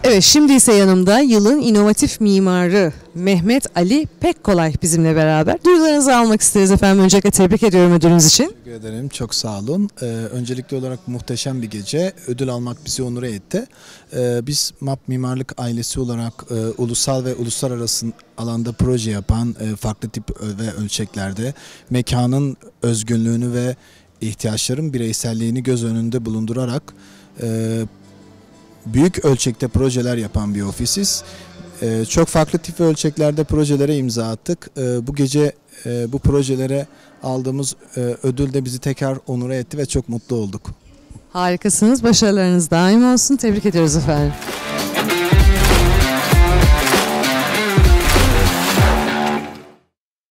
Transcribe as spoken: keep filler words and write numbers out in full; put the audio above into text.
Evet, şimdi ise yanımda yılın inovatif mimarı Mehmet Ali Pekkolay bizimle beraber. Duygularınızı almak isteriz efendim. Öncelikle tebrik ediyorum ödülünüz için. Teşekkür ederim. Çok sağ olun. Ee, öncelikli olarak muhteşem bir gece. Ödül almak bizi onur etti. Ee, biz M A P Mimarlık ailesi olarak e, ulusal ve uluslararası alanda proje yapan e, farklı tip ve ölçeklerde mekanın özgünlüğünü ve ihtiyaçların bireyselliğini göz önünde bulundurarak e, büyük ölçekte projeler yapan bir ofisiz. Ee, çok farklı tip ve ölçeklerde projelere imza attık. Ee, bu gece e, bu projelere aldığımız e, ödül de bizi tekrar onur etti ve çok mutlu olduk. Harikasınız. Başarılarınız daim olsun. Tebrik ediyoruz efendim.